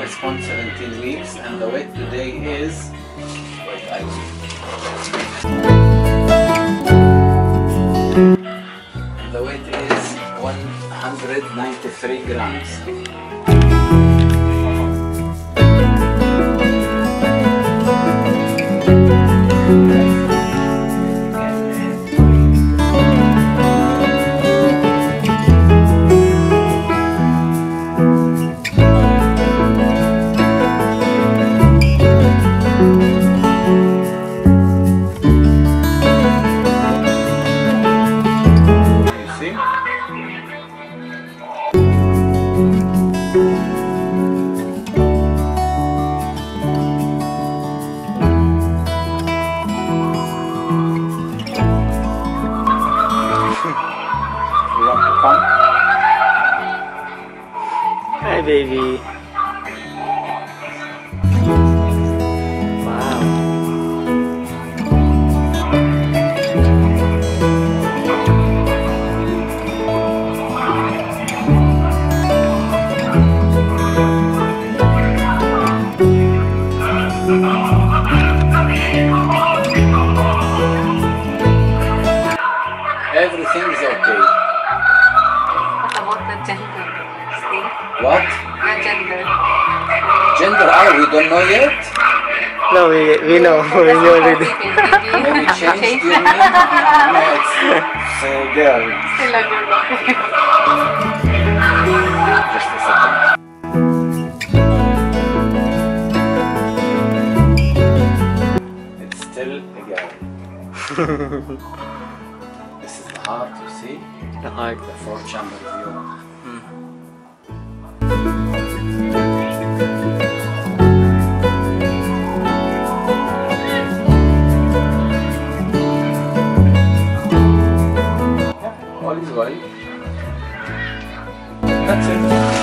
corresponds 17 weeks, and the weight today is, wait, I will. The weight is 193 grams. Hi, baby. Wow. Everything is okay. What about the gender? Still? What? The gender. Gender? We don't know yet. No, we know. We know already. Maybe changed, you mean? No, it's girl. Still a girl. Just a second. It's still a girl. This is the heart, you see? The heart. The four-chamber view. All is well. That's it.